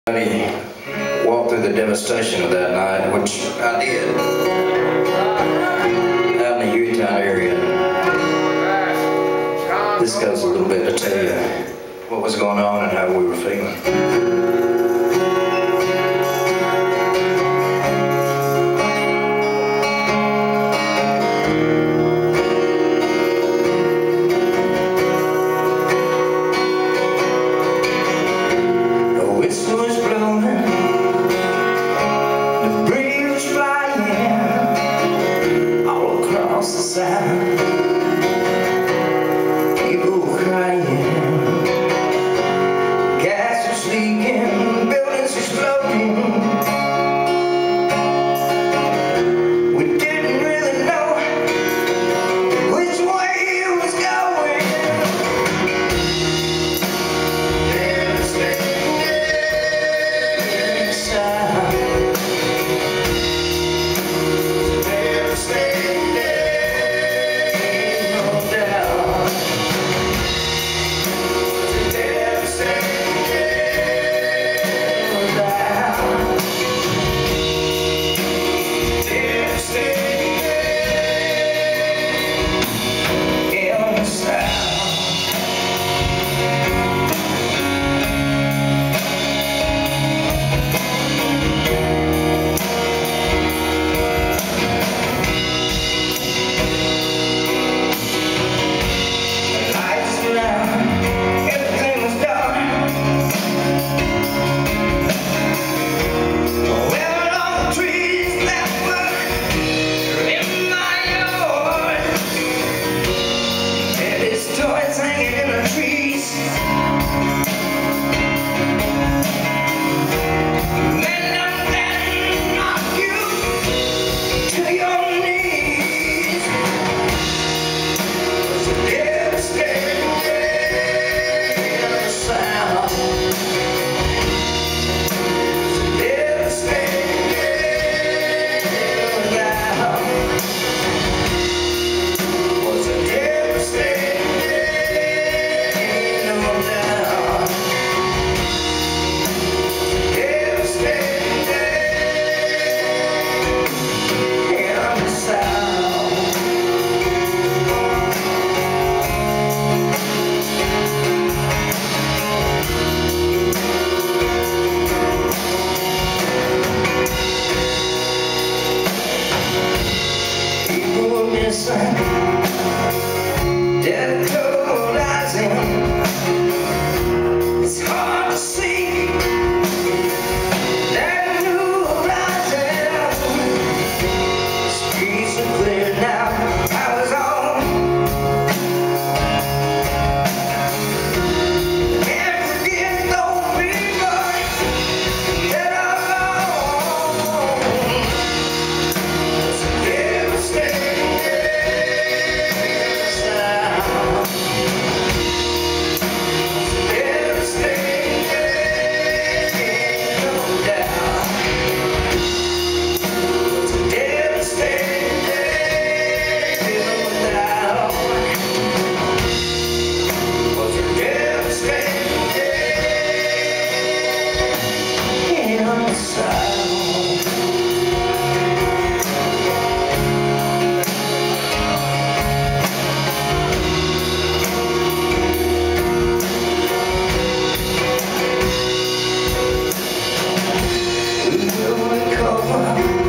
Walk through the devastation of that night, which I did, out in the Utah area. This goes a little bit to tell you what was going on and how we were feeling. People crying, gas was leaking, buildings exploding. We didn't really know which way it was going. Devastating inside. Devastating. Death cold eyes in. It's hard to see that new horizon. Streets are clear now, power's on. Can't forget those people that are gone. It's devastating. We will recover.